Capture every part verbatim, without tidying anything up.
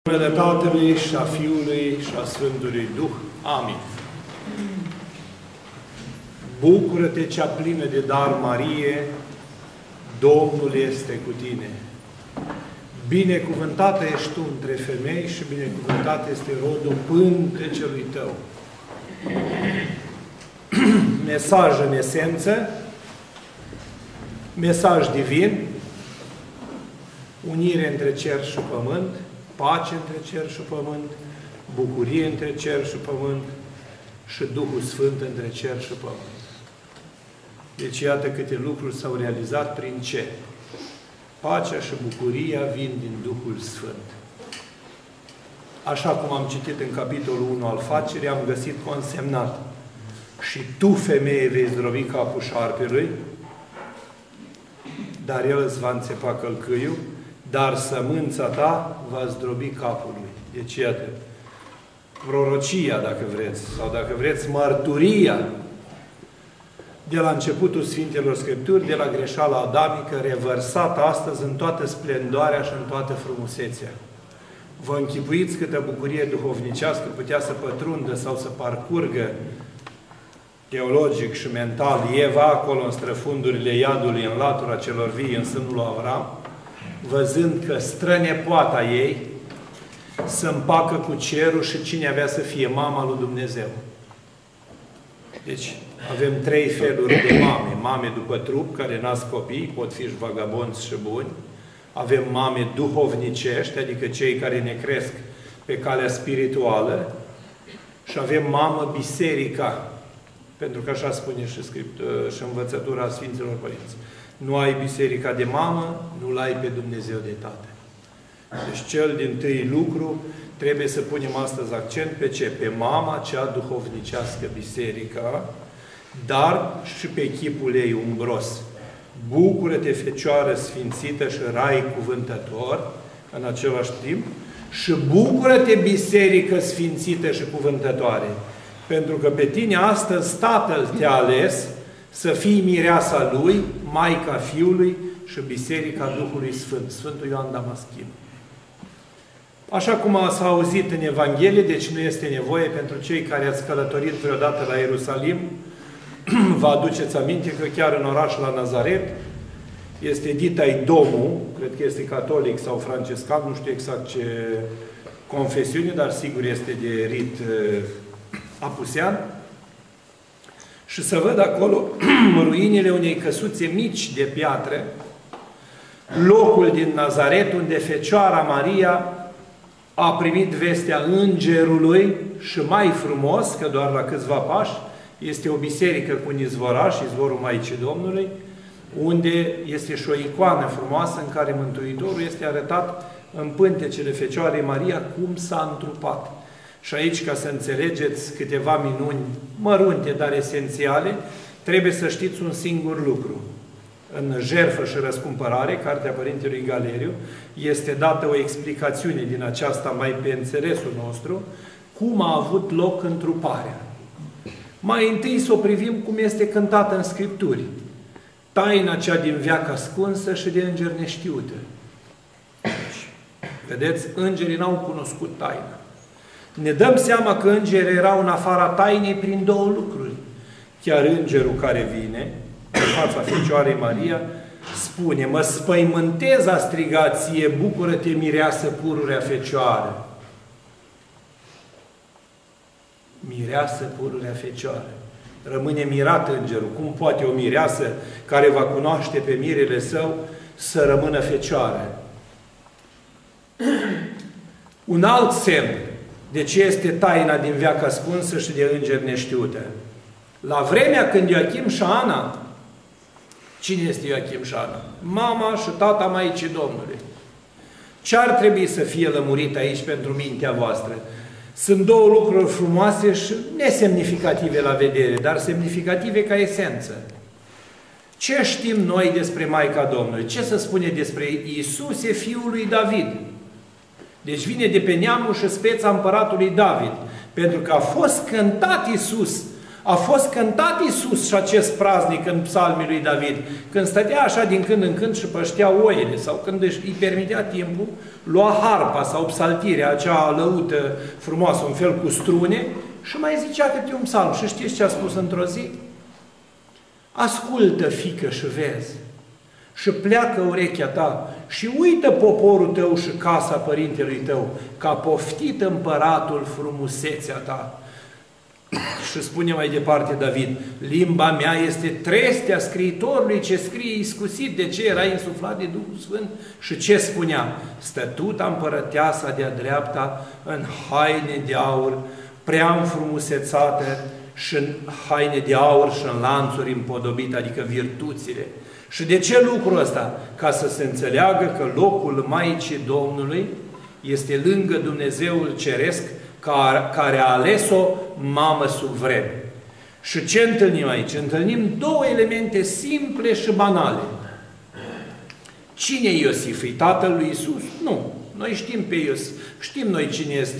În numele Tatălui și a Fiului și a Sfântului Duh. Amin. Bucură-te, cea plină de dar, Marie, Domnul este cu tine. Binecuvântată ești tu între femei și binecuvântat este rodul pântecelui tău. Mesaj în esență, mesaj divin, unire între cer și pământ, pace între cer și pământ, bucurie între cer și pământ și Duhul Sfânt între cer și pământ. Deci iată câte lucruri s-au realizat prin ce? Pacea și bucuria vin din Duhul Sfânt. Așa cum am citit în capitolul unu al facerii, am găsit consemnat: și tu, femeie, vei zdrobi capul șarpelui, dar el îți va înțepa călcâiul, dar sămânța ta va zdrobi capul lui. Deci, iată, prorocia, dacă vreți, sau dacă vreți, mărturia de la începutul Sfintelor Scripturi, de la greșeala adamică, revărsată astăzi în toată splendoarea și în toată frumusețea. Vă închipuiți câtă bucurie duhovnicească putea să pătrundă sau să parcurgă teologic și mental Eva acolo în străfundurile iadului, în latura celor vii, în sânul lui Avram, văzând că strănepoata ei se împacă cu cerul și cine avea să fie mama lui Dumnezeu. Deci, avem trei feluri de mame. Mame după trup, care nasc copii, pot fi și vagabonți și buni. Avem mame duhovnicești, adică cei care ne cresc pe calea spirituală. Și avem mamă biserica, pentru că așa spune și, script, și învățătura Sfinților Părinți. Nu ai biserica de mamă, nu-L ai pe Dumnezeu de tată. Deci cel dintâi lucru, trebuie să punem astăzi accent pe ce? Pe mama cea duhovnicească, biserica, dar și pe chipul ei umbros. Bucură-te, Fecioară sfințită și rai cuvântător, în același timp, și bucură-te, biserică sfințită și cuvântătoare, pentru că pe tine astăzi Tatăl te-a ales să fii mireasa Lui, Maica Fiului și Biserica Duhului Sfânt, Sfântul Ioan Damaschin. Așa cum s-a auzit în Evanghelie, deci nu este nevoie pentru cei care ați călătorit vreodată la Ierusalim, vă aduceți aminte că chiar în oraș la Nazaret este Ditai Domul, cred că este catolic sau francescan, nu știu exact ce confesiune, dar sigur este de rit apusean. Și să văd acolo ruinile unei căsuțe mici de piatră, locul din Nazaret unde Fecioara Maria a primit vestea îngerului și mai frumos, că doar la câțiva pași, este o biserică cu un izvoraș, izvorul Maicii Domnului, unde este și o icoană frumoasă în care Mântuitorul este arătat în pântecele Fecioarei Maria cum s-a întrupat. Și aici, ca să înțelegeți câteva minuni mărunte, dar esențiale, trebuie să știți un singur lucru. În Jertfă și Răscumpărare, Cartea Părintelui Galeriu, este dată o explicațiune din aceasta mai pe înțelesul nostru, cum a avut loc întruparea. Mai întâi să o privim cum este cântată în Scripturi. Taina cea din veac ascunsă și de înger neștiută. Deci, vedeți, îngerii n-au cunoscut taina. Ne dăm seama că îngerii erau în afara tainei prin două lucruri. Chiar îngerul care vine în fața Fecioarei Maria spune: mă spăimântez, a strigat ție, bucură-te, mireasă pururea Fecioară. Mireasă pururea Fecioară. Rămâne mirat îngerul. Cum poate o mireasă care va cunoaște pe mirele său să rămână fecioară? Un alt semn de ce este taina din veac ascunsă și de înger neștiută. La vremea când Ioachim și Ana, cine este Ioachim și Ana? Mama și tata Maicii Domnului. Ce ar trebui să fie lămurit aici pentru mintea voastră? Sunt două lucruri frumoase și nesemnificative la vedere, dar semnificative ca esență. Ce știm noi despre Maica Domnului? Ce se spune despre Iisuse, fiul lui David? Deci vine de pe neamul și speța împăratului David. Pentru că a fost cântat Iisus A fost cântat Iisus și acest praznic în psalmii lui David, când stătea așa din când în când și păștea oile, sau când îi permitea timpul, lua harpa sau psaltirea, acea lăută frumoasă, un fel cu strune, și mai zicea câte un psalm. Și știți ce a spus într-o zi? Ascultă, fiică, și vezi, și pleacă urechea ta și uită poporul tău și casa părintelui tău, că a poftit împăratul frumusețea ta. Și spune mai departe David, limba mea este trestea scriitorului ce scrie iscusit. De ce? Era insuflat de Duhul Sfânt. Și ce spunea? Stătuta împărăteasa de-a dreapta în haine de aur, prea înfrumusețată și în haine de aur și în lanțuri împodobite, adică virtuțile. Și de ce lucrul ăsta? Ca să se înțeleagă că locul Maicii Domnului este lângă Dumnezeul Ceresc, care a ales-o mamă sub vreme. Și ce întâlnim aici? Întâlnim două elemente simple și banale. Cine e Iosif? E tatăl lui Iisus? Nu. Noi știm pe Iosif. Știm noi cine este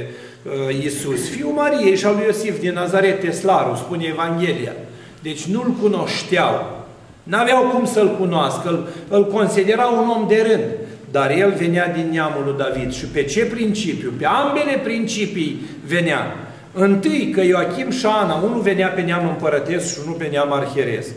uh, Iisus. Fiul Mariei și al lui Iosif din Nazaret, Teslarul, spune Evanghelia. Deci nu-l cunoșteau. N-aveau cum să-l cunoască. Îl, îl considerau un om de rând. Dar el venea din neamul lui David. Și pe ce principiu? Pe ambele principii venea. Întâi că Ioachim și Ana, unul venea pe neam împărătesc și unul pe neam arhieresc.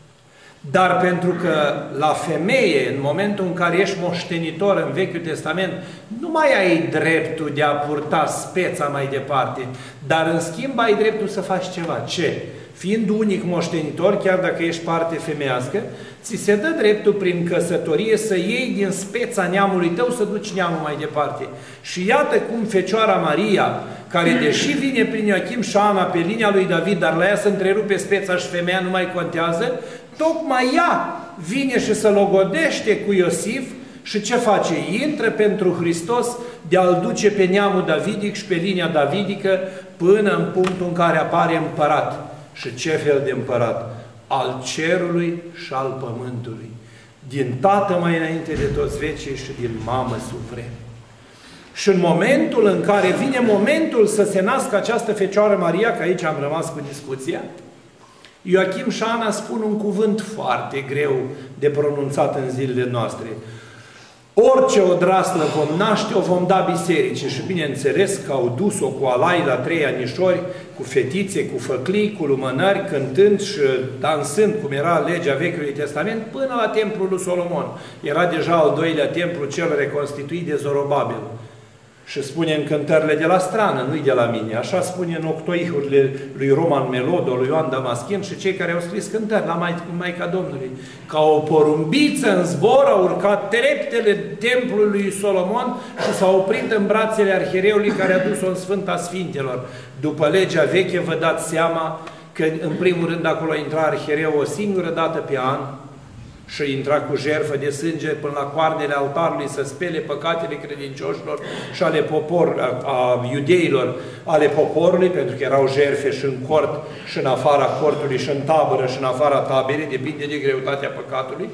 Dar pentru că la femeie, în momentul în care ești moștenitor în Vechiul Testament, nu mai ai dreptul de a purta speța mai departe, dar în schimb ai dreptul să faci ceva. Ce? Fiind unic moștenitor, chiar dacă ești parte femeiască, ți se dă dreptul prin căsătorie să iei din speța neamului tău să duci neamul mai departe. Și iată cum Fecioara Maria, care deși vine prin Ioachim și Ana pe linia lui David, dar la ea să întrerupe speța și femeia nu mai contează, tocmai ea vine și se logodește cu Iosif și ce face? Intră pentru Hristos de a-l duce pe neamul davidic și pe linia davidică până în punctul în care apare împărat. Și ce fel de împărat? Al cerului și al pământului. Din tată mai înainte de toți vecii și din mamă sub vreme. Și în momentul în care vine momentul să se nască această Fecioară Maria, că aici am rămas cu discuția, Ioachim și Ana spun un cuvânt foarte greu de pronunțat în zilele noastre. Orice odraslă vom naște, o vom da bisericii. Și bineînțeles că au dus-o cu alai la trei anișori, cu fetițe, cu făclii, cu lumânări, cântând și dansând, cum era legea Vechiului Testament, până la templul lui Solomon. Era deja al doilea templu, cel reconstituit de Zorobabil. Și spune în cântările de la strană, nu-i de la mine. Așa spune în octoihurile lui Roman Melodo, lui Ioan Damaschin și cei care au scris cântări la Maica Domnului. Ca o porumbiță în zbor au urcat treptele templului lui Solomon și s-au oprit în brațele arhiereului care a dus-o în Sfânta Sfintelor. După legea veche vă dați seama că în primul rând acolo intra arhiereu o singură dată pe an, și intra cu jertfă de sânge până la coarnele altarului să spele păcatele credincioșilor și ale popor, a, a iudeilor, ale poporului, pentru că erau jertfe și în cort, și în afara cortului, și în tabără, și în afara taberei, depinde de greutatea păcatului.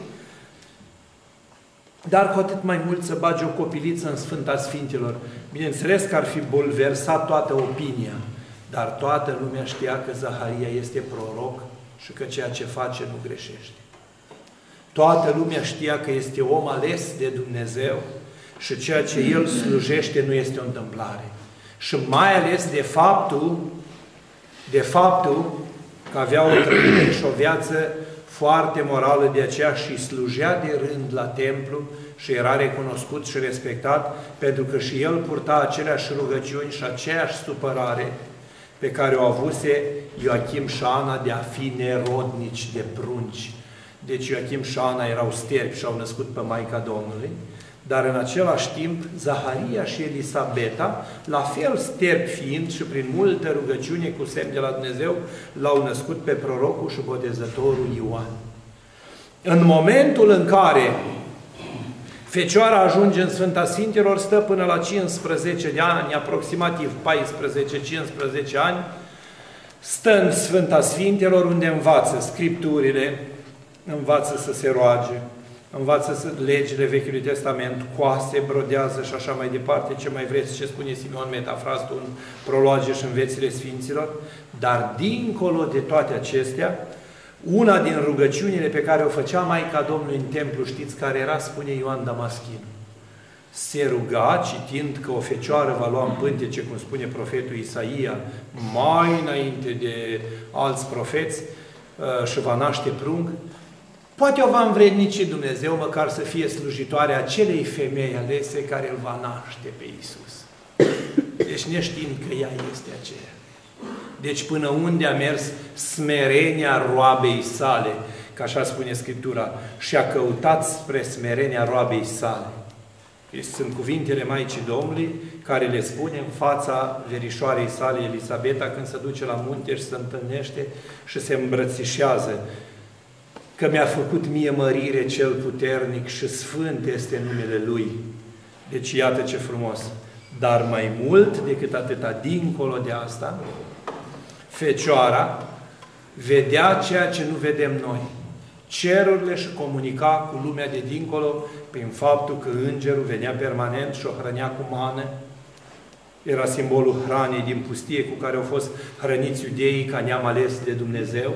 Dar cu atât mai mult să bage o copiliță în Sfânta Sfintelor. Bineînțeles că ar fi bulversat toată opinia, dar toată lumea știa că Zaharia este proroc și că ceea ce face nu greșește. Toată lumea știa că este om ales de Dumnezeu și ceea ce el slujește nu este o întâmplare. Și mai ales de faptul, de faptul că avea o trăire și o viață foarte morală, de aceea și slujea de rând la templu și era recunoscut și respectat, pentru că și el purta aceleași rugăciuni și aceeași supărare pe care o avuse Ioachim și Ana de a fi nerodnici de prunci. Deci Ioachim și Ana erau sterpi și au născut pe Maica Domnului, dar în același timp Zaharia și Elisabeta, la fel sterpi fiind și prin multă rugăciune cu semn de la Dumnezeu, l-au născut pe prorocul și botezătorul Ioan. În momentul în care Fecioara ajunge în Sfânta Sfintelor, stă până la cincisprezece de ani, aproximativ paisprezece cincisprezece ani, stă în Sfânta Sfintelor unde învață Scripturile, învață să se roage, învață legile Vechiului Testament, coase, brodează și așa mai departe, ce mai vreți, ce spune Simeon Metafrastul în proloage și în Viețile Sfinților, dar dincolo de toate acestea, una din rugăciunile pe care o făcea Maica Domnului în templu, știți care era? Spune Ioan Damaschin. Se ruga, citind că o fecioară va lua în pântece, cum spune profetul Isaia, mai înainte de alți profeți, și va naște prunc, poate o va învrednici Dumnezeu măcar să fie slujitoare acelei femei alese care îl va naște pe Iisus. Deci neștiind că ea este aceea. Deci până unde a mers smerenia roabei sale, că așa spune Scriptura, și a căutat spre smerenia roabei sale. Deci sunt cuvintele Maicii Domnului care le spune în fața verișoarei sale Elisabeta când se duce la munte și se întâlnește și se îmbrățișează. Că mi-a făcut mie mărire cel puternic și sfânt este numele Lui. Deci iată ce frumos. Dar mai mult decât atâta, dincolo de asta, Fecioara vedea ceea ce nu vedem noi. Cerurile și comunica cu lumea de dincolo prin faptul că îngerul venea permanent și o hrănea cu mană. Era simbolul hranei din pustie cu care au fost hrăniți iudeii ca neam ales de Dumnezeu.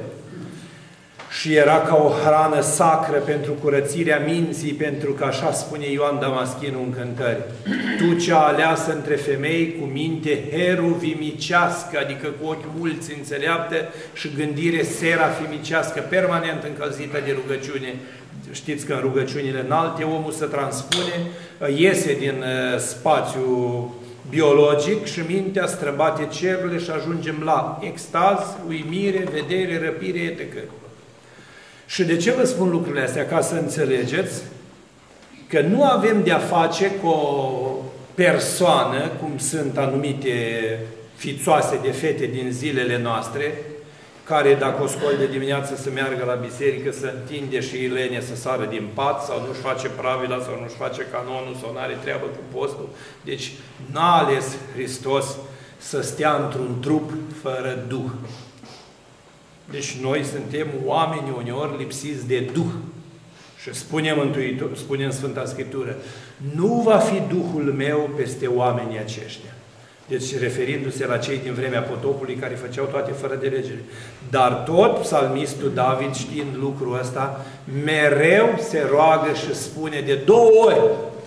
Și era ca o hrană sacră pentru curățirea minții, pentru că așa spune Ioan Damaschinu în Cântări. Tu cea aleasă între femei cu minte heruvimicească, adică cu ochi mulți înțeleaptă și gândire serafimicească, permanent încălzită de rugăciune. Știți că în rugăciunile înalte omul se transpune, iese din spațiu biologic și mintea străbate cerurile și ajungem la extaz, uimire, vedere, răpire, et cetera. Și de ce vă spun lucrurile astea? Ca să înțelegeți că nu avem de-a face cu o persoană, cum sunt anumite fițoase de fete din zilele noastre, care dacă o scol de dimineață să meargă la biserică, să întinde și Ilene să sară din pat, sau nu-și face pravila, sau nu-și face canonul, sau nu are treabă cu postul. Deci n-a ales Hristos să stea într-un trup fără Duh. Deci noi suntem oameni uneori lipsiți de Duh. Și spune Mântuitor, spune în Sfânta Scriptură, nu va fi Duhul meu peste oamenii aceștia. Deci referindu-se la cei din vremea potopului care făceau toate fără de legere. Dar tot psalmistul David, știind lucrul ăsta, mereu se roagă și spune de două ori,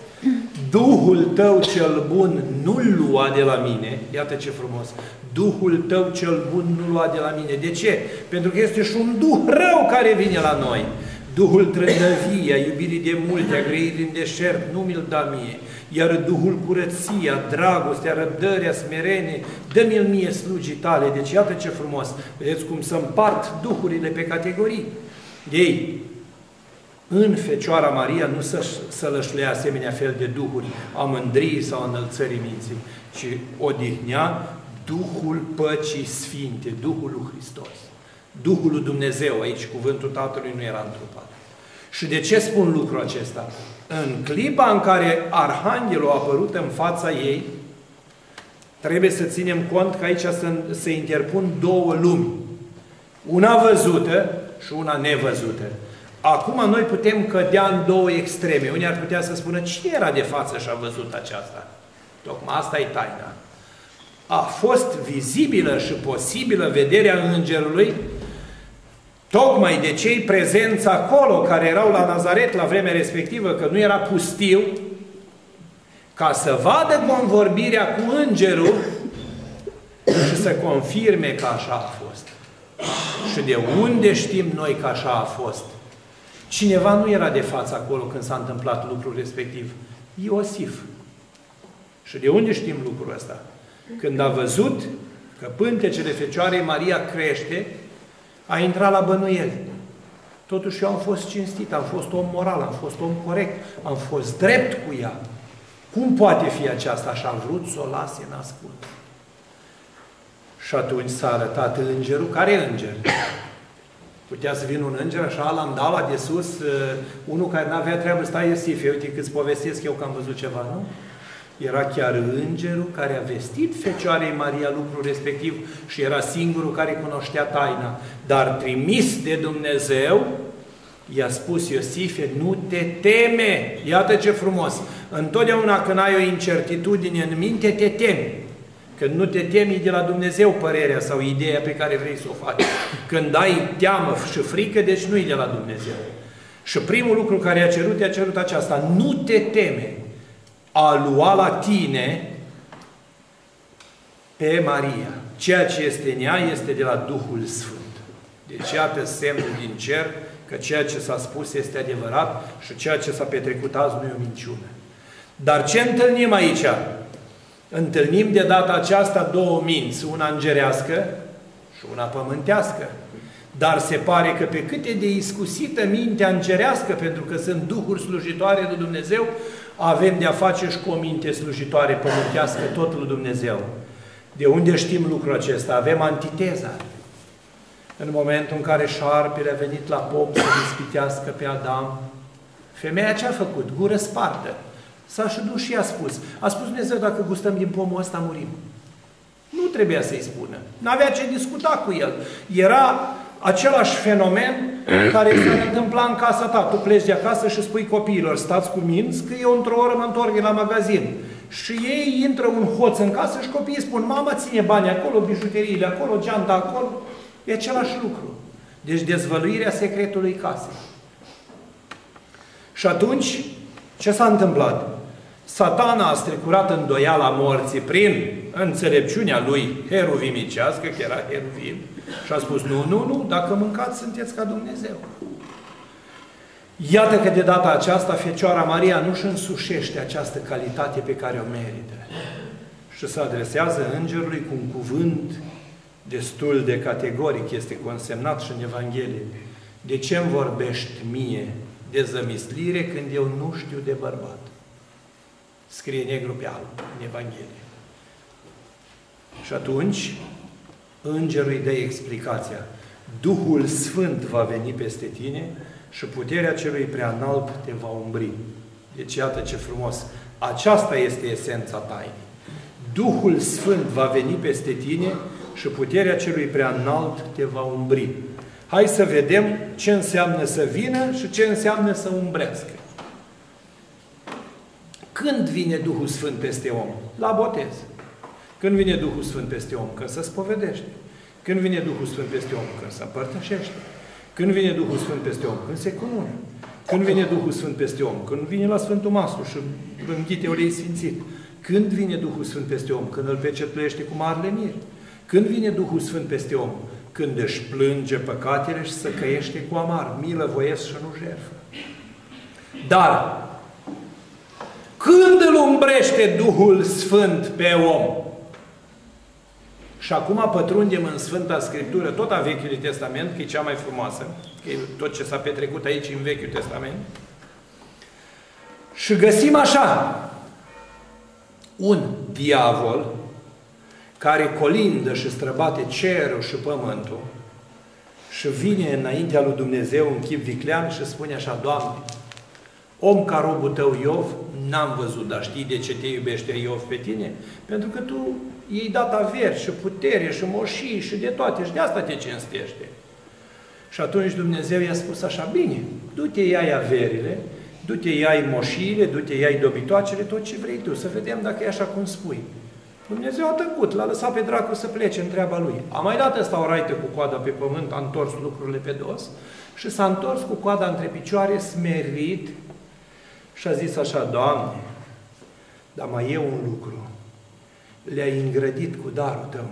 Duhul tău cel bun nu-l lua de la mine, iată ce frumos, Duhul tău cel bun nu-l lua de la mine. De ce? Pentru că este și un Duh rău care vine la noi. Duhul trândăvii, a iubirii de multe, a grăirii în deșert, nu mi-l da mie. Iar Duhul curăția, dragostea, răbdărea, smerenie, dă-mi-l mie slugii tale. Deci iată ce frumos. Vedeți cum se împart duhurile pe categorii. Ei, în Fecioara Maria nu să, să lășlea asemenea fel de duhuri a mândriei sau a înălțării minții, ci odihnea Duhul păcii sfinte, Duhul lui Hristos. Duhul lui Dumnezeu, aici cuvântul Tatălui nu era întrupat. Și de ce spun lucrul acesta? În clipa în care Arhanghelul a apărut în fața ei, trebuie să ținem cont că aici se, se interpun două lumi. Una văzută și una nevăzută. Acum noi putem cădea în două extreme. Unii ar putea să spună, cine era de față și a văzut aceasta? Tocmai asta e taina. A fost vizibilă și posibilă vederea Îngerului tocmai de cei prezenți acolo, care erau la Nazaret la vremea respectivă, că nu era pustiu, ca să vadă convorbirea cu Îngerul și să confirme că așa a fost. Și de unde știm noi că așa a fost? Cineva nu era de față acolo când s-a întâmplat lucrul respectiv. Iosif. Și de unde știm lucrul ăsta? Când a văzut că pântecele Fecioarei Maria crește, a intrat la bănuieli. Totuși eu am fost cinstit, am fost om moral, am fost om corect, am fost drept cu ea. Cum poate fi aceasta? Și a vrut să o lase în ascuns. Și atunci s-a arătat îngerul. Care înger? Putea să vină un înger, așa, la îndala de sus, unul care n-avea treabă, stai Iosif, uite câți povestesc eu că am văzut ceva, nu? Era chiar îngerul care a vestit Fecioarei Maria lucrul respectiv și era singurul care cunoștea taina. Dar trimis de Dumnezeu, I-a spus Iosife, nu te teme! Iată ce frumos! Întotdeauna când ai o incertitudine în minte, te temi. Când nu te temi de la Dumnezeu părerea sau ideea pe care vrei să o faci. Când ai teamă și frică, deci nu e de la Dumnezeu. Și primul lucru care i-a cerut, i-a cerut aceasta, nu te teme a lua la tine pe Maria. Ceea ce este în ea este de la Duhul Sfânt. Deci iată semnul din cer că ceea ce s-a spus este adevărat și ceea ce s-a petrecut azi nu e o minciună. Dar ce întâlnim aici? Întâlnim de data aceasta două minți, una îngerească și una pământească. Dar se pare că pe cât e de iscusită mintea îngerească, pentru că sunt duhuri slujitoare de Dumnezeu, avem de-a face și cu o minte slujitoare pământească tot lui Dumnezeu. De unde știm lucrul acesta? Avem antiteza. În momentul în care șarpele a venit la pom să ispitească pe Adam, femeia ce a făcut? Gură spartă. S-a și dus și a spus. A spus Dumnezeu, dacă gustăm din pomul ăsta, murim. Nu trebuia să-i spună. N-avea ce discuta cu el. Era același fenomen care se întâmpla în casa ta. Tu pleci de acasă și spui copiilor, stați cu minți, că eu într-o oră mă întorc la magazin. Și ei intră un hoț în casă și copiii spun, mama ține bani acolo, bijuteriile acolo, geanta acolo. E același lucru. Deci dezvăluirea secretului casei. Și atunci, ce s-a întâmplat? Satana a strecurat îndoiala morții prin înțelepciunea lui heruvimicească, că era heruvim, și a spus, nu, nu, nu, dacă mâncați, sunteți ca Dumnezeu. Iată că de data aceasta Fecioara Maria nu-și însușește această calitate pe care o merită. Și se adresează îngerului cu un cuvânt destul de categoric, este consemnat și în Evanghelie. De ce îmi vorbești mie de zămislire când eu nu știu de bărbat? Scrie negru pe alb în Evanghelie. Și atunci, îngerul îi dă explicația. Duhul Sfânt va veni peste tine și puterea celui prea înalt te va umbri. Deci iată ce frumos. Aceasta este esența tainei. Duhul Sfânt va veni peste tine și puterea celui prea înalt te va umbri. Hai să vedem ce înseamnă să vină și ce înseamnă să umbrească. Când vine Duhul Sfânt peste om? La botez. Când vine Duhul Sfânt peste om? Când se spovedește. Când vine Duhul Sfânt peste om? Când se împărtășește. Când vine Duhul Sfânt peste om? Când se cunună. Când vine Duhul Sfânt peste om? Când vine la Sfântul Maslu și înghite ulei sfințit. Când vine Duhul Sfânt peste om? Când îl pecetluiește cu marele mir. Când vine Duhul Sfânt peste om? Când își plânge păcatele și se căiește cu amar, milă, voiesc și nu jertfă. Dar, când îl umbrește Duhul Sfânt pe om? Și acum pătrundem în Sfânta Scriptură, tot a Vechiului Testament, că e cea mai frumoasă, că e tot ce s-a petrecut aici în Vechiul Testament. Și găsim așa, un diavol care colindă și străbate cerul și pământul și vine înaintea lui Dumnezeu în chip viclean și spune așa, Doamne, om ca robul tău Iov, n-am văzut, dar știi de ce te iubește Iov pe tine? Pentru că tu i-ai dat averi și putere și moșii și de toate și de asta te cinstește. Și atunci Dumnezeu i-a spus așa, bine, du-te, ia-i averile, du-te, ia-i moșiile, du-te, ia-i dobitoacele, tot ce vrei tu, să vedem dacă e așa cum spui. Dumnezeu a tăcut, l-a lăsat pe dracu să plece în treaba lui. A mai dat ăsta o raită cu coada pe pământ, a întors lucrurile pe dos și s-a întors cu coada între picioare, smerit și a zis așa, Doamne, dar mai e un lucru. Le-ai îngrădit cu darul tău.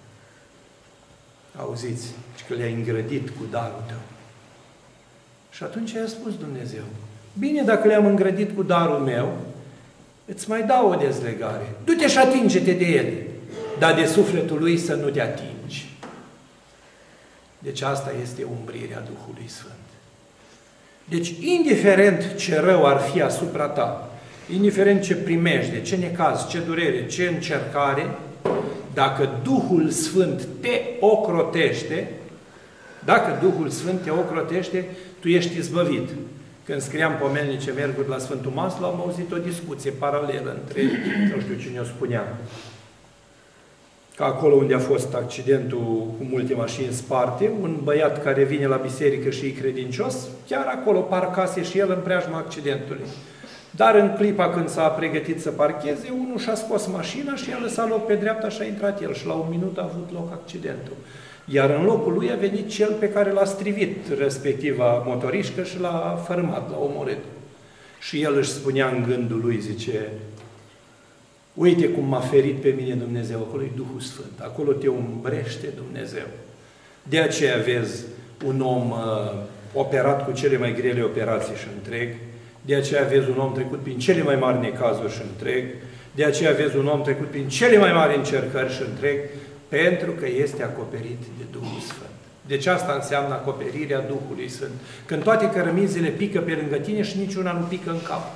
Auziți? Că le-ai îngrădit cu darul tău. Și atunci i-a spus Dumnezeu, bine, dacă le-am îngrădit cu darul meu, îți mai dau o dezlegare. Du-te și atinge-te de el, dar de sufletul lui să nu te atingi. Deci asta este umbrirea Duhului Sfânt. Deci, indiferent ce rău ar fi asupra ta, indiferent ce primejde, ce necaz, ce durere, ce încercare, dacă Duhul Sfânt te ocrotește, dacă Duhul Sfânt te ocrotește, tu ești izbăvit. Când scriam pomelnice merguri la Sfântul Maslu, am auzit o discuție paralelă între, nu știu cine o spunea, Ca acolo unde a fost accidentul cu multe mașini sparte, un băiat care vine la biserică și e credincios, chiar acolo parcase și el în preajma accidentului. Dar în clipa când s-a pregătit să parcheze, unul și-a scos mașina și a lăsat loc pe dreapta și a intrat el. Și la un minut a avut loc accidentul. Iar în locul lui a venit cel pe care l-a strivit, respectiva motorișcă, și l-a fărâmat, l-a omorât. Și el își spunea în gândul lui, zice, uite cum m-a ferit pe mine Dumnezeu, acolo e Duhul Sfânt, acolo te umbrește Dumnezeu. De aceea vezi un om uh, operat cu cele mai grele operații și întreg, de aceea vezi un om trecut prin cele mai mari necazuri și întreg, de aceea vezi un om trecut prin cele mai mari încercări și întreg, pentru că este acoperit de Duhul Sfânt. Deci asta înseamnă acoperirea Duhului Sfânt. Când toate cărămizile pică pe lângă tine și niciuna nu pică în cap.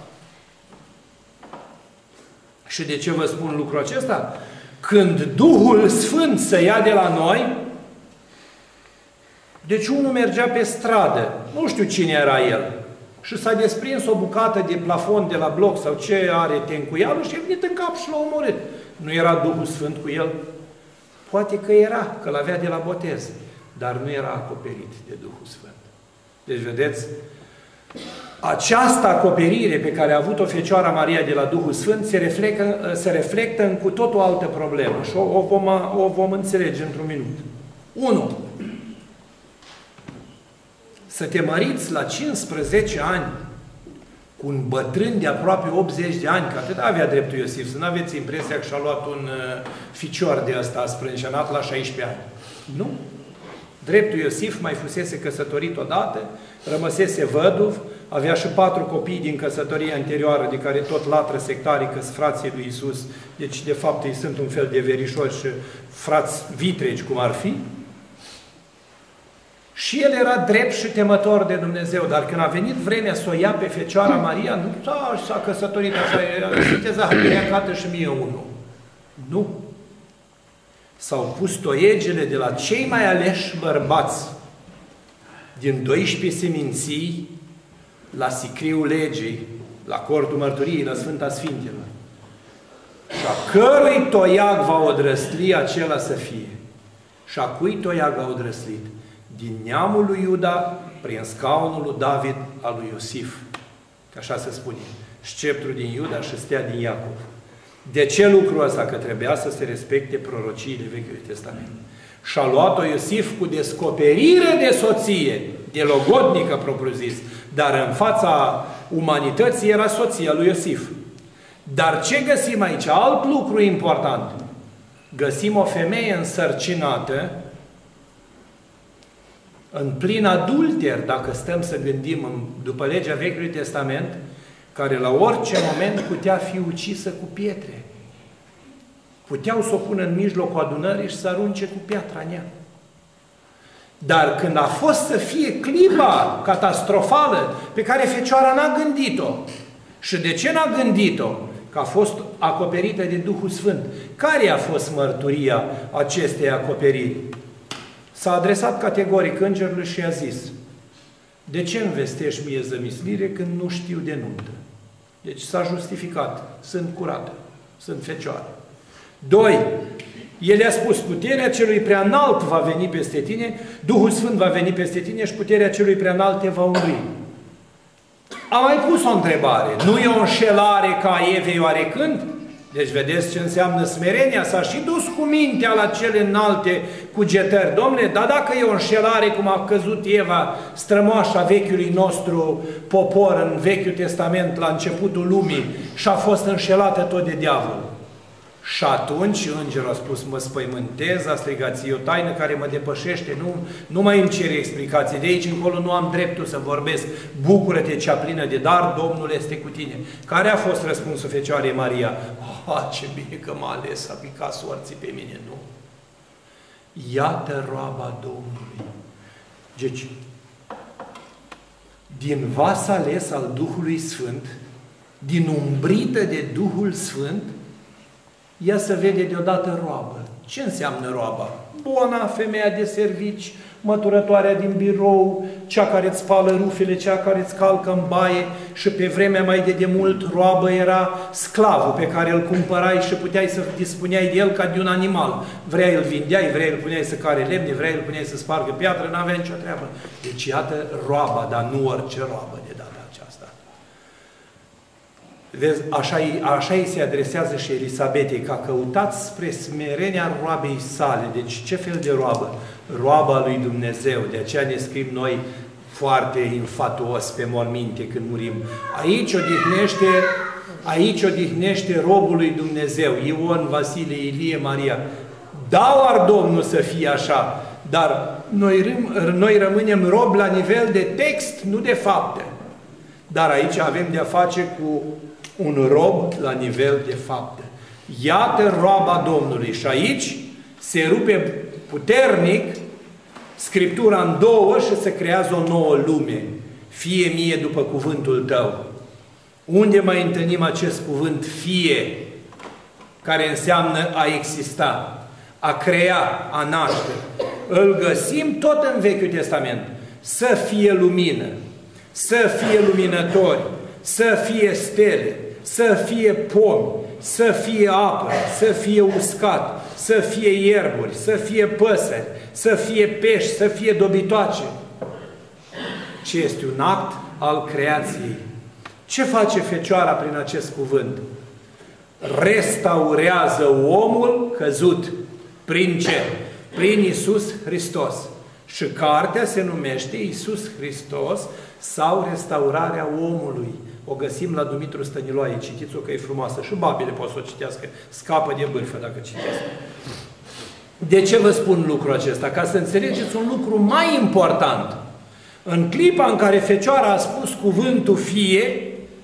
Și de ce vă spun lucrul acesta? Când Duhul Sfânt se ia de la noi, deci unul mergea pe stradă, nu știu cine era el, și s-a desprins o bucată de plafon de la bloc sau ce are tencuialul și a venit în cap și l-a omorât. Nu era Duhul Sfânt cu el? Poate că era, că l-avea de la botez, dar nu era acoperit de Duhul Sfânt. Deci, vedeți, această acoperire pe care a avut-o Fecioara Maria de la Duhul Sfânt se reflectă, se reflectă în cu tot o altă problemă și o, o, vom, o vom înțelege într-un minut. unu. Să te măriți la cincisprezece ani cu un bătrân de aproape optzeci de ani, că atât avea dreptul Iosif, să nu aveți impresia că și-a luat un uh, ficior de ăsta sprâncenat la șaisprezece ani. Nu. Dreptul Iosif mai fusese căsătorit odată, rămăsese văduv, avea și patru copii din căsătorie anterioară, de care tot latră sectarii că-s frații lui Iisus, deci de fapt ei sunt un fel de verișori și frați vitregi, cum ar fi. Și el era drept și temător de Dumnezeu, dar când a venit vremea să o ia pe Fecioara Maria, nu s-a căsătorit așa, sunteți ahăriacată și mie unul. Nu. S-au pus toiegele de la cei mai aleși bărbați din doisprezece seminții la sicriul legii, la cortul mărturiei, la Sfânta Sfintelor. Și a cărui toiag va odrăsli, acela să fie. Și a cui toiag a odrăslit? Din neamul lui Iuda, prin scaunul lui David al lui Iosif. Că așa se spune. Sceptrul din Iuda și stea din Iacov. De ce lucrul ăsta? Că trebuia să se respecte prorociile Vechiului Testament. Și-a luat-o Iosif cu descoperire de soție, de logodnică propriu-zis, dar în fața umanității era soția lui Iosif. Dar ce găsim aici? Alt lucru important. Găsim o femeie însărcinată, în plin adulter, dacă stăm să gândim în, după legea Vechiului Testament, care la orice moment putea fi ucisă cu pietre. Puteau să o pună în mijlocul adunării și să arunce cu piatra în ea. Dar când a fost să fie clipa catastrofală pe care Fecioara n-a gândit-o, și de ce n-a gândit-o? Că a fost acoperită de Duhul Sfânt. Care a fost mărturia acestei acoperiri? S-a adresat categoric îngerului și i-a zis: de ce îmi vestești mie zămislire când nu știu de nuntă? Deci s-a justificat. Sunt curată. Sunt fecioară. Doi. El i-a spus: puterea celui preanalt va veni peste tine, Duhul Sfânt va veni peste tine și puterea celui preanalt te va umbri. A mai pus o întrebare. Nu e o înșelare ca Evei oarecând? Deci vedeți ce înseamnă smerenia? S-a și dus cu mintea la cele înalte cugetări. Dom'le, dar dacă e o înșelare cum a căzut Eva, strămoașa vechiului nostru popor în Vechiul Testament, la începutul lumii, și a fost înșelată tot de diavol. Și atunci îngerul a spus: mă spăimântez, a strigat, e o taină care mă depășește, nu, nu mai îmi cere explicații, de aici încolo nu am dreptul să vorbesc, bucură-te cea plină de dar, Domnul este cu tine. Care a fost răspunsul Fecioarei Maria? Oh, ce bine că m-a ales, a picat sorții pe mine, nu. Iată roaba Domnului. Deci, din vas ales al Duhului Sfânt, din umbrită de Duhul Sfânt, ea se vede deodată roabă. Ce înseamnă roaba? Bona, femeia de servici, măturătoarea din birou, cea care îți spală rufele, cea care îți calcă în baie și pe vremea mai de demult roabă era sclavul pe care îl cumpărai și puteai să dispuneai de el ca de un animal. Vreai îl vindeai, vrei îl puneai să care lemne, vrei îl puneai să spargă piatră, n-avea nicio treabă. Deci iată roaba, dar nu orice roabă de data aceasta. Vezi, așa, așa îi se adresează și Elisabetei, că a căutat spre smerenia roabei sale. Deci ce fel de roabă? Roaba lui Dumnezeu. De aceea ne scrim noi foarte infatuos pe morminte când murim. Aici odihnește, aici odihnește robul lui Dumnezeu, Ion, Vasile, Ilie, Maria. Dau ar Domnul să fie așa, dar noi, noi rămânem rob la nivel de text, nu de fapte. Dar aici avem de-a face cu un rob la nivel de fapte. Iată roaba Domnului. Și aici se rupe puternic Scriptura în două și se creează o nouă lume. Fie mie după cuvântul tău. Unde mai întâlnim acest cuvânt fie, care înseamnă a exista, a crea, a naște? Îl găsim tot în Vechiul Testament. Să fie lumină, să fie luminători, să fie stele, să fie pomi, să fie apă, să fie uscat, să fie ierburi, să fie păsări, să fie pești, să fie dobitoace. Ce este un act al creației. Ce face Fecioara prin acest cuvânt? Restaurează omul căzut. Prin ce? Prin Iisus Hristos. Și cartea se numește Iisus Hristos sau Restaurarea omului. O găsim la Dumitru Stăniloae. Citiți-o că e frumoasă. Și babile pot să o citească. Scapă de bârfă dacă citesc. De ce vă spun lucrul acesta? Ca să înțelegeți un lucru mai important. În clipa în care Fecioara a spus cuvântul fie,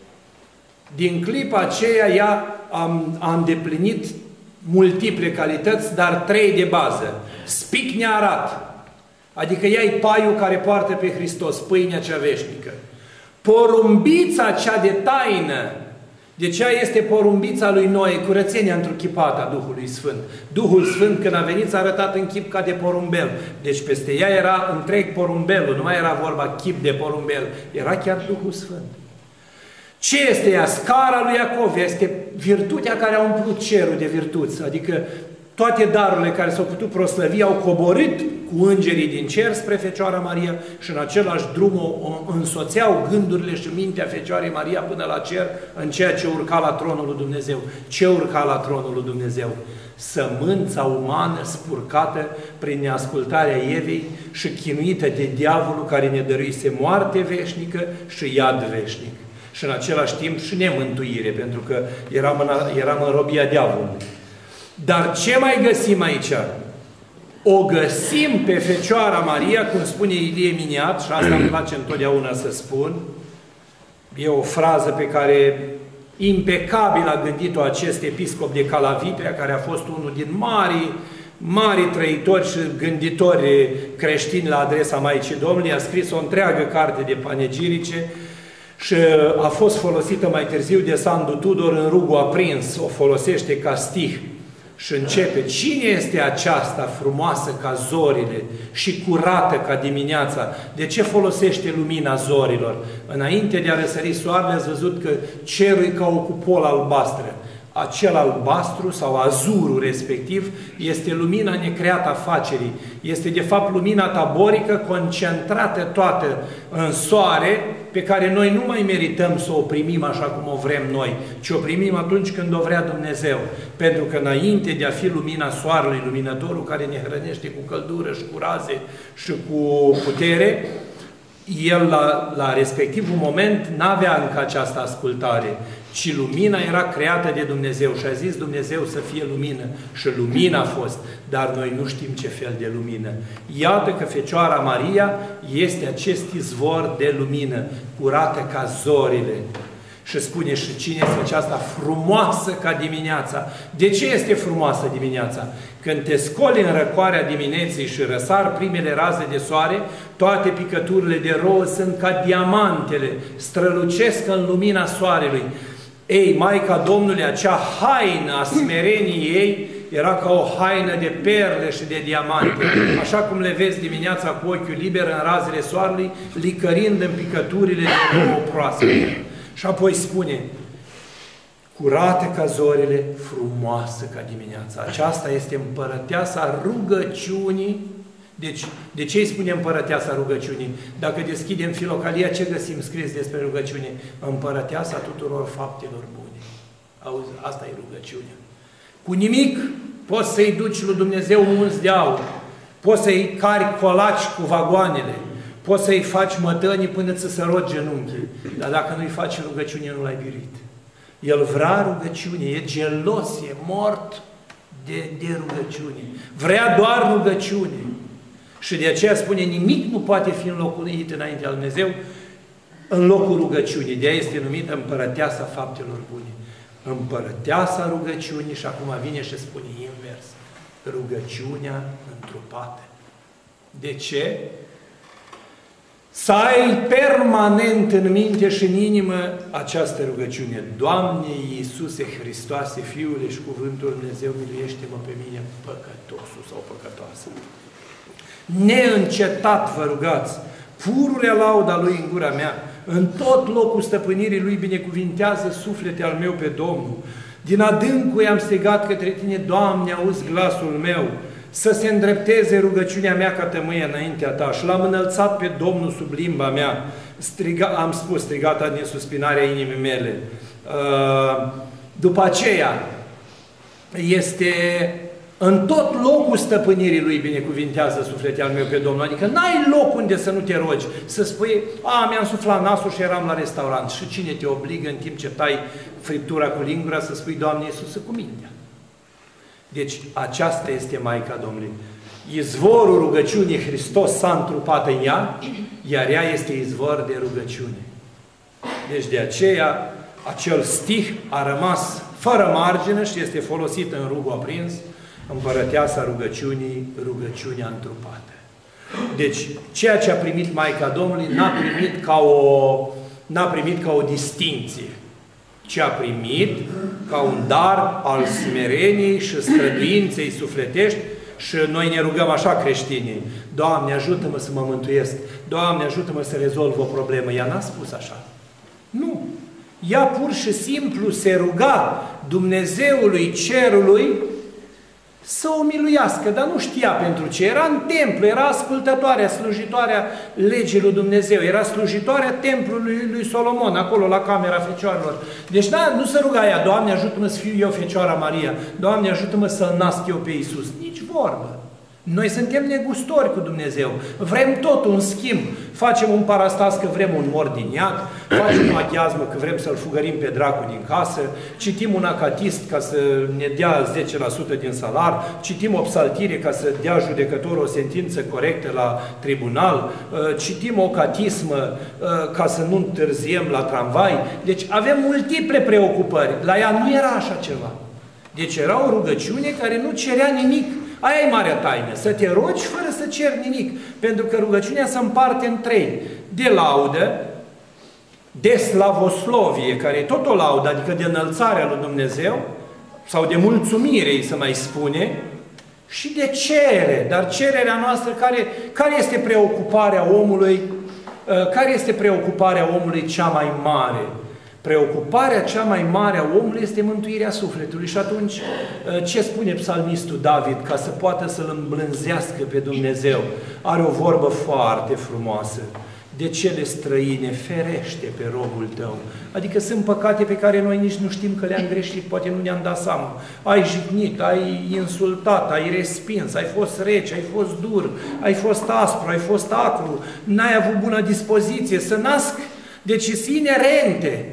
din clipa aceea ea a, a îndeplinit multiple calități, dar trei de bază. Spicnea arat, adică ea e paiul care poartă pe Hristos, pâinea cea veșnică. Porumbița cea de taină, de ce este porumbița lui Noe, curățenia întruchipată a Duhului Sfânt. Duhul Sfânt, când a venit, s-a arătat în chip ca de porumbel. Deci peste ea era întreg porumbelul, nu mai era vorba chip de porumbel, era chiar Duhul Sfânt. Ce este ea? Scara lui Iacov este virtutea care a umplut cerul de virtuți, adică toate darurile care s-au putut proslăvi au coborât cu îngerii din cer spre Fecioara Maria și în același drum o însoțeau gândurile și mintea Fecioarei Maria până la cer în ceea ce urca la tronul lui Dumnezeu. Ce urca la tronul lui Dumnezeu? Sămânța umană spurcată prin neascultarea Evei și chinuită de diavolul care ne dăruise moarte veșnică și iad veșnic. Și în același timp și nemântuire, pentru că eram în, eram în robia diavolului. Dar ce mai găsim aici? O găsim pe Fecioara Maria, cum spune Ilie Miniat, și asta îmi place întotdeauna să spun, e o frază pe care impecabil a gândit-o acest episcop de Calaviprea, care a fost unul din mari, mari trăitori și gânditori creștini la adresa Maicii Domnului, a scris o întreagă carte de panegirice și a fost folosită mai târziu de Sandu Tudor în Rugul aprins, o folosește ca stih. Și începe, cine este aceasta frumoasă ca zorile și curată ca dimineața? De ce folosește lumina zorilor? Înainte de a răsări soarele, ați văzut că cerul e ca o cupolă albastră. Acel albastru sau azurul respectiv este lumina necreată a facerii. Este de fapt lumina taborică concentrată toată în soare, pe care noi nu mai merităm să o primim așa cum o vrem noi, ci o primim atunci când o vrea Dumnezeu. Pentru că înainte de a fi lumina soarelui, luminătorul care ne hrănește cu căldură și cu raze și cu putere, el la, la respectivul moment n-avea încă această ascultare, ci lumina era creată de Dumnezeu și a zis Dumnezeu să fie lumină și lumina a fost, dar noi nu știm ce fel de lumină. Iată că Fecioara Maria este acest izvor de lumină, curată ca zorile. Și spune și cine este aceasta frumoasă ca dimineața. De ce este frumoasă dimineața? Când te scoli în răcoarea dimineții și răsar primele raze de soare, toate picăturile de rouă sunt ca diamantele, strălucesc în lumina soarelui. Ei, Maica Domnului, acea haină a smereniei ei, era ca o haină de perle și de diamante, așa cum le vezi dimineața cu ochiul liber în razele soarelui, licărind în picăturile de rouă proaspătă. Și apoi spune, curată ca zorile, frumoasă ca dimineața. Aceasta este împărăteasa rugăciunii. Deci, de ce îi spune împărăteasa rugăciunii? Dacă deschidem Filocalia, ce găsim scris despre rugăciune? Împărăteasa tuturor faptelor bune. Auzi, asta e rugăciunea. Cu nimic poți să-i duci lui Dumnezeu munți de aur, poți să-i cari colaci cu vagoanele, poți să-i faci mătănii până ți se rog genunchii, dar dacă nu-i faci rugăciune, nu l-ai biruit. El vrea rugăciune, e gelos, e mort de, de rugăciune. Vrea doar rugăciune. Și de aceea spune, nimic nu poate fi înlocuit înaintea lui Dumnezeu în locul rugăciunii. De aia este numită împărăteasa faptelor bune. Împărăteasa rugăciunii și acum vine și spune invers. Rugăciunea întrupată. De ce? Să ai permanent în minte și în inimă această rugăciune. Doamne Iisuse Hristoase, Fiule și Cuvântul Dumnezeu, miluiește-mă pe mine, păcătosul sau păcătoasă. Neîncetat vă rugați, pururea lauda Lui în gura mea, în tot locul stăpânirii Lui binecuvintează suflete al meu pe Domnul. Din adâncul i-am strigat către Tine, Doamne, auzi glasul meu, să se îndrepteze rugăciunea mea ca tămâie înaintea Ta. Și l-am înălțat pe Domnul sub limba mea. Striga, am spus, strigata din suspinarea inimii mele. După aceea, este în tot locul stăpânirii Lui binecuvintează suflete al meu pe Domnul. Adică n-ai loc unde să nu te rogi. Să spui, a, mi-am suflat nasul și eram la restaurant. Și cine te obligă în timp ce tai friptura cu lingura să spui, Doamne Iisuse, cu mintea? Deci aceasta este Maica Domnului. Izvorul rugăciunii, Hristos s-a întrupat în ea, iar ea este izvor de rugăciune. Deci de aceea acel stih a rămas fără margine și este folosit în rugul aprins, împărăteasa rugăciunii, rugăciunea întrupată. Deci ceea ce a primit Maica Domnului n-a primit ca o, n-a primit ca o distinție, ci a primit ca un dar al smereniei și străduinței sufletești. Și noi ne rugăm așa creștinii, Doamne, ajută-mă să mă mântuiesc, Doamne, ajută-mă să rezolv o problemă. Ea n-a spus așa. Nu. Ea pur și simplu se ruga Dumnezeului Cerului să o miluiască, dar nu știa pentru ce. Era în templu, era ascultătoarea, slujitoarea legii lui Dumnezeu, era slujitoarea templului lui Solomon, acolo la camera fecioarelor. Deci da, nu se ruga ea, Doamne, ajută-mă să fiu eu Fecioara Maria, Doamne, ajută-mă să-L nasc eu pe Iisus. Nici vorbă. Noi suntem negustori cu Dumnezeu. Vrem totul în schimb. Facem un parastas că vrem un mordiniac, facem un achiazmă că vrem să-l fugărim pe dracu din casă, citim un acatist ca să ne dea zece la sută din salar, citim o psaltire ca să dea judecătorul o sentință corectă la tribunal, citim o catismă ca să nu întârziem la tramvai. Deci avem multiple preocupări. La ea nu era așa ceva. Deci era o rugăciune care nu cerea nimic. Aia e marea taină, să te rogi fără să ceri nimic, pentru că rugăciunea se împarte în trei. De laudă, de slavoslovie, care e tot o laudă, adică de înălțarea lui Dumnezeu, sau de mulțumire, îi se mai spune, și de cerere. Dar cererea noastră, care, care este preocuparea omului, care este preocuparea omului cea mai mare? Preocuparea cea mai mare a omului este mântuirea sufletului. Și atunci, ce spune psalmistul David ca să poată să-L îmblânzească pe Dumnezeu? Are o vorbă foarte frumoasă. De cele străine, ferește pe robul tău. Adică sunt păcate pe care noi nici nu știm că le-am greșit, poate nu ne-am dat seama. Ai jignit, ai insultat, ai respins, ai fost rece, ai fost dur, ai fost aspru, ai fost acru, n-ai avut bună dispoziție, să nasc. Deci sunt inerente.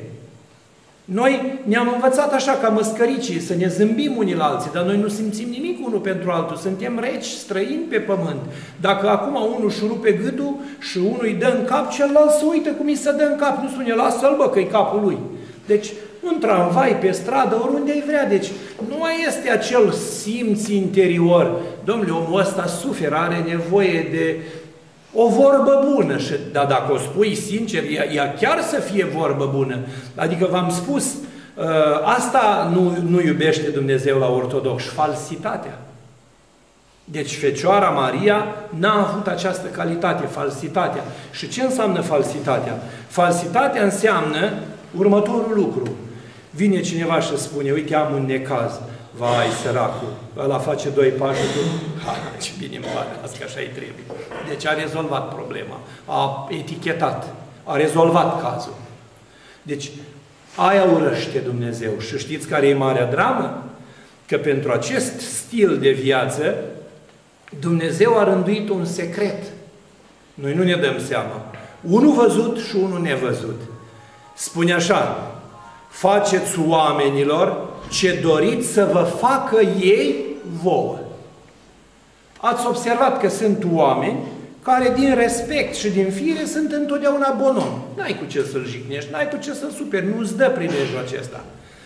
Noi ne-am învățat așa ca măscăricii să ne zâmbim unii la alții, dar noi nu simțim nimic unul pentru altul, suntem reci, străini pe pământ. Dacă acum unul își rupe gâtul și unul îi dă în cap, celălalt se uită cum îi se dă în cap, nu spune, lasă-l bă, că-i capul lui. Deci, în tramvai, pe stradă, oriunde ai vrea, deci nu mai este acel simț interior. Dom'le, omul ăsta suferă, are nevoie de o vorbă bună, dar dacă o spui sincer, ea, ea chiar să fie vorbă bună. Adică v-am spus, Asta nu, nu iubește Dumnezeu la ortodoxi, falsitatea. Deci Fecioara Maria n-a avut această calitate, falsitatea. Și ce înseamnă falsitatea? Falsitatea înseamnă următorul lucru. Vine cineva și spune, uite, am un necaz. Vai, săracul, ăla face doi pași, tu, ha, ce bine îmi pare, asta așa-i trebuie. Deci a rezolvat problema, a etichetat, a rezolvat cazul. Deci, aia urăște Dumnezeu. Și știți care e marea dramă? Că pentru acest stil de viață, Dumnezeu a rânduit un secret. Noi nu ne dăm seama. Unul văzut și unul nevăzut. Spune așa, faceți oamenilor ce doriți să vă facă ei vouă. Ați observat că sunt oameni care din respect și din fire sunt întotdeauna bonomi. N-ai cu ce să-l jignești, n-ai cu ce să-l superi, nu-ți dă prilejul acesta.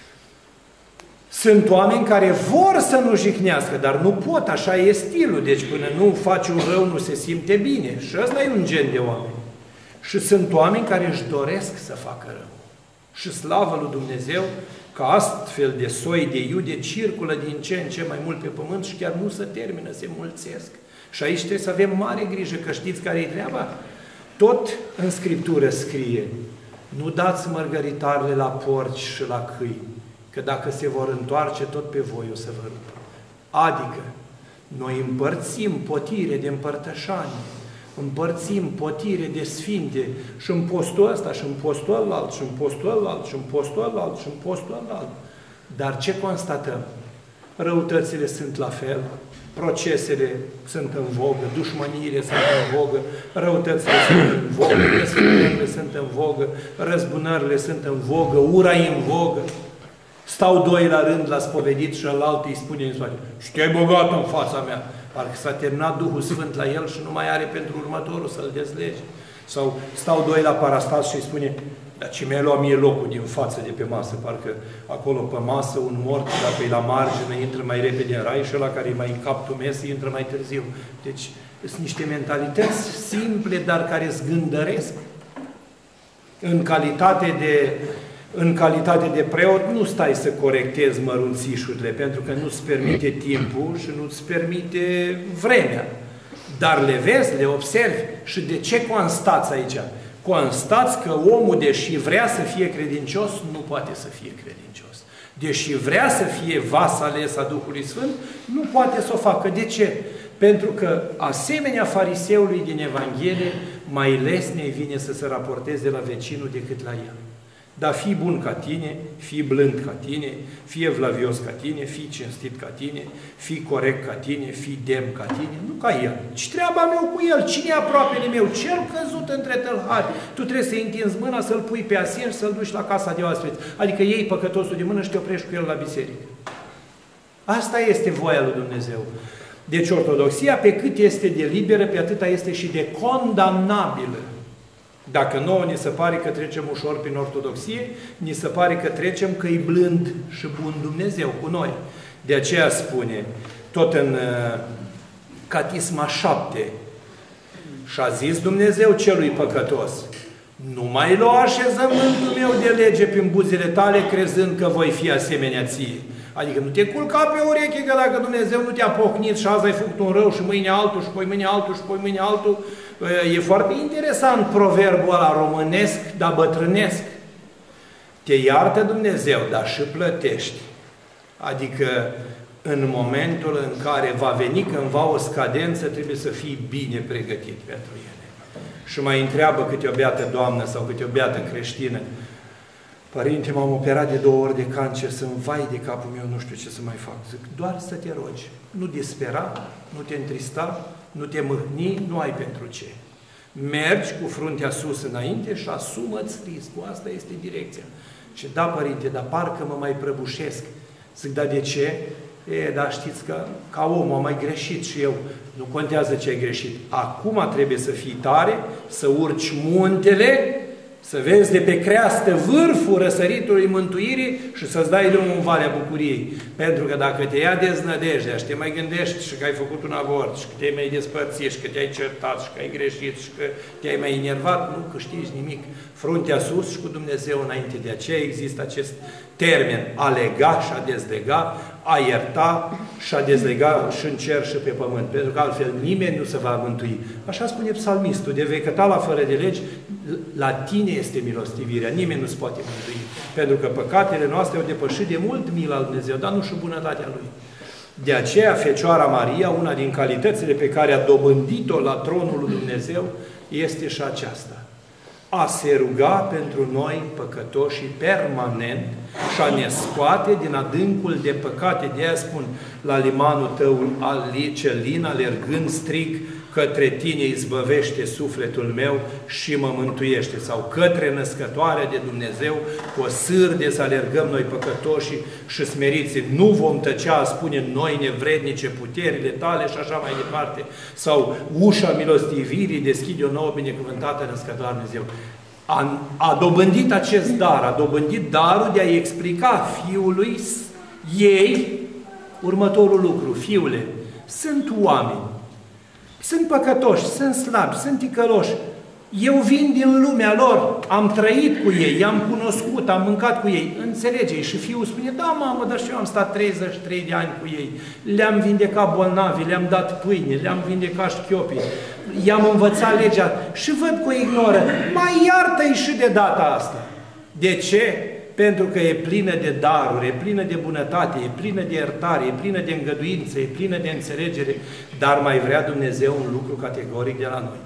Sunt oameni care vor să nu jignească, dar nu pot, așa e stilul. Deci până nu faci un rău, nu se simte bine. Și ăsta e un gen de oameni. Și sunt oameni care își doresc să facă rău. Și slavă lui Dumnezeu că astfel de soi de iude circulă din ce în ce mai mult pe pământ și chiar nu se termină, se mulțesc. Și aici trebuie să avem mare grijă, că știți care e treaba? Tot în Scriptură scrie, nu dați mărgăritarele la porci și la câini, că dacă se vor întoarce, tot pe voi o să vă rupă. Adică, noi împărțim potire de împărtășanie, împărțim potire de sfinte și în postul ăsta, și în postul ălalt, și în postul ălalt, și în postul ălalt, și în postul ălalt. Dar ce constatăm? Răutățile sunt la fel, procesele sunt în vogă, dușmăniile sunt în vogă, răutățile sunt în vogă, răsfățările sunt în vogă, răzbunările sunt în vogă, ura e în vogă. Stau doi la rând la spovedit și ălalt îi spune în spate, și te-ai băgat în fața mea. Parcă s-a terminat Duhul Sfânt la el și nu mai are pentru următorul să-l dezlege. Sau stau doi la parastas și îi spune, dar ce mi-ai luat mie locul din față de pe masă? Parcă acolo pe masă un mort, dacă e la margine, intră mai repede în rai și ăla care e mai în captul mesei, intră mai târziu. Deci sunt niște mentalități simple, dar care zgândăresc. În calitate de... În calitate de preot, nu stai să corectezi mărunțișurile, pentru că nu-ți permite timpul și nu-ți permite vremea. Dar le vezi, le observi. Și de ce constați aici? Constați că omul, deși vrea să fie credincios, nu poate să fie credincios. Deși vrea să fie vas ales a Duhului Sfânt, nu poate să o facă. De ce? Pentru că, asemenea fariseului din Evanghelie, mai lesne vine să se raporteze la vecinul decât la el. Dar fii bun ca tine, fii blând ca tine, fii evlavios ca tine, fii cinstit ca tine, fii corect ca tine, fii demn ca tine, nu ca el. Ce treaba meu cu el? Cine e aproapele meu? Cel căzut între tălhari. Tu trebuie să-i întinzi mâna, să-l pui pe asien și să-l duci la casa de oaspeți. Adică iei păcătosul de mână și te oprești cu el la biserică. Asta este voia lui Dumnezeu. Deci ortodoxia, pe cât este de liberă, pe atâta este și de condamnabilă. Dacă nouă ni se pare că trecem ușor prin ortodoxie, ni se pare că trecem că e blând și bun Dumnezeu cu noi. De aceea spune, tot în uh, Catisma șapte, și-a zis Dumnezeu celui păcătos, nu mai lua așezământul meu de lege prin buzele tale, crezând că voi fi asemenea ție. Adică nu te culca pe ureche, că dacă Dumnezeu nu te-a pocnit și azi ai făcut un rău și mâine altul și poi mâine altul și poi mâine altul. E foarte interesant proverbul ăla românesc, dar bătrânesc. Te iartă Dumnezeu, dar și plătești. Adică în momentul în care va veni cândva o scadență, trebuie să fii bine pregătit pentru ele. Și mai întreabă câte o beată doamnă sau câte o beată creștină, părinte, m-am operat de două ori de cancer, sunt vai de capul meu, nu știu ce să mai fac. Zic, doar să te rogi. Nu dispera, nu te întrista, nu te mâhni, nu ai pentru ce. Mergi cu fruntea sus înainte și asumă-ți riscul. Asta este direcția. Și da, părinte, dar parcă mă mai prăbușesc. Zic, dar de ce? E, dar știți că ca om am mai greșit și eu. Nu contează ce ai greșit. Acum trebuie să fii tare, să urci muntele, să vezi de pe creastă vârful răsăritului mântuirii și să-ți dai drumul în Valea Bucuriei. Pentru că dacă te ia deznădejdea și te mai gândești și că ai făcut un avort și că te-ai mai despărțit și că te-ai certat și că ai greșit și că te-ai mai enervat, nu câștigi nimic. Fruntea sus și cu Dumnezeu înainte. De aceea există acest termen a lega și a dezlega, a ierta și a dezlega și în cer și pe pământ. Pentru că altfel nimeni nu se va mântui. Așa spune psalmistul, de vei căta la fără de legi, la tine este milostivirea, nimeni nu se poate mântui. Pentru că păcatele noastre au depășit de mult mila lui Dumnezeu, dar nu și bunătatea Lui. De aceea, Fecioara Maria, una din calitățile pe care a dobândit-o la tronul lui Dumnezeu, este și aceasta. A se ruga pentru noi păcătoși permanent și a ne scoate din adâncul de păcate. De aia spun, la limanul tău cel lin, alergând strig, către tine izbăvește sufletul meu și mă mântuiește. Sau către născătoarea de Dumnezeu, cu o sârde să alergăm noi păcătoși și smeriți. Nu vom tăcea, spune noi nevrednice, puterile tale și așa mai departe. Sau ușa milostivirii deschide o nouă binecuvântată născătoare Dumnezeu. A, a dobândit acest dar, a dobândit darul de a-i explica fiului ei următorul lucru. Fiule, sunt oameni, sunt păcătoși, sunt slabi, sunt ticăloși. Eu vin din lumea lor, am trăit cu ei, i-am cunoscut, am mâncat cu ei. Înțelege? Și fiul spune, da, mamă, dar și eu am stat treizeci și trei de ani cu ei. Le-am vindecat bolnavi, le-am dat pâine, le-am vindecat șchiopii, i-am învățat legea și văd că o ignoră. Mai iartă-i și de data asta. De ce? Pentru că e plină de daruri, e plină de bunătate, e plină de iertare, e plină de îngăduință, e plină de înțelegere, dar mai vrea Dumnezeu un lucru categoric de la noi.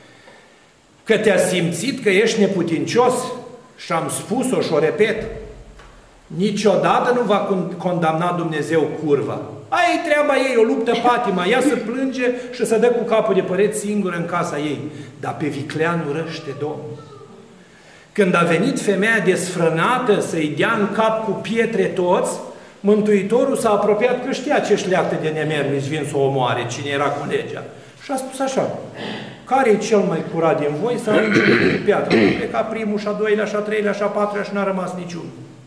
Că te-a simțit că ești neputincios și am spus-o și o repet, niciodată nu va condamna Dumnezeu curva. Aia e treaba ei, o luptă patima, ea se plânge și se dă cu capul de păreți singură în casa ei. Dar pe viclean urăște Domnul. Când a venit femeia desfrânată să-i dea în cap cu pietre toți, Mântuitorul s-a apropiat că știa ce șleactă de nemernici vin să o omoare, cine era cu legea. Și a spus așa, care e cel mai curat din voi să arunce cu piatră? Pleca primul, și a doilea, și a treilea, și a patrulea și n-a rămas niciunul.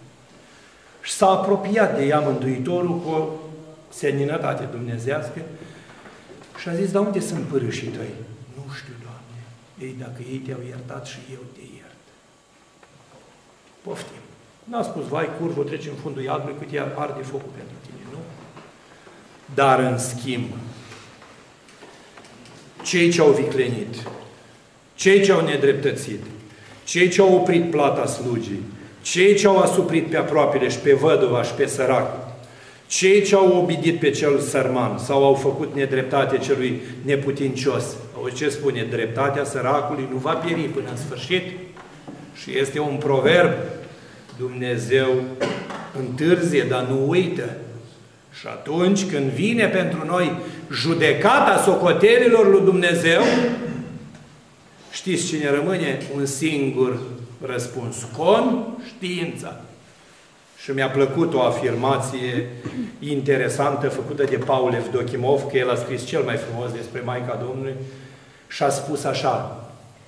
Și s-a apropiat de ea Mântuitorul cu o seninătate dumnezească și a zis, dar unde sunt pârâșii tăi? Nu știu, Doamne. Ei, dacă ei te-au iertat și eu te iert. Poftim. N-a spus, vai, curvă, trece în fundul iadului, cât ea arde focul pentru tine, nu? Dar, în schimb, cei ce au viclenit, cei ce au nedreptățit, cei ce au oprit plata slugii, cei ce au asuprit pe aproapele și pe văduva și pe săracul, cei ce au obidit pe cel sărman sau au făcut nedreptate celui neputincios. Auzi ce spune? Dreptatea săracului nu va pieri până în sfârșit. Și este un proverb. Dumnezeu întârzie, dar nu uită. Și atunci când vine pentru noi judecata socotelilor lui Dumnezeu, știți cine rămâne? Un singur răspuns. Conștiința. Și mi-a plăcut o afirmație interesantă făcută de Paul Evdochimov, că el a scris cel mai frumos despre Maica Domnului și a spus așa: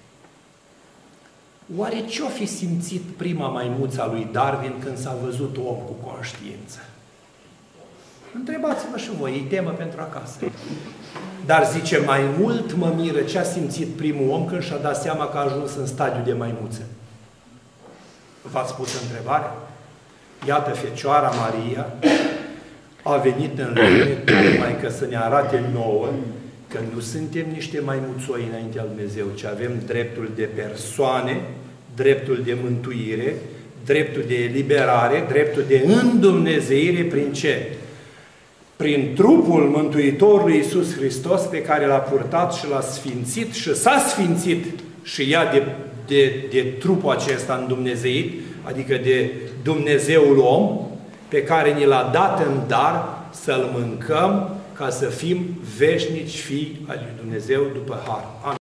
oare ce-o fi simțit prima maimuța lui Darwin când s-a văzut om cu conștiință? Întrebați-vă și voi, e temă pentru acasă. Dar zice, mai mult mă miră ce a simțit primul om când și-a dat seama că a ajuns în stadiu de maimuță. V-ați pus întrebarea? Iată, Fecioara Maria a venit în lume tocmai că să ne arate nouă că nu suntem niște maimuțoi înaintea lui Dumnezeu, ci avem dreptul de persoane, dreptul de mântuire, dreptul de eliberare, dreptul de îndumnezeire prin ce? Prin trupul Mântuitorului Iisus Hristos pe care l-a purtat și l-a sfințit și s-a sfințit și ea de, de, de trupul acesta îndumnezeit, adică de Dumnezeul om, pe care ni l-a dat în dar să-l mâncăm ca să fim veșnici fii al lui Dumnezeu după har. Amin.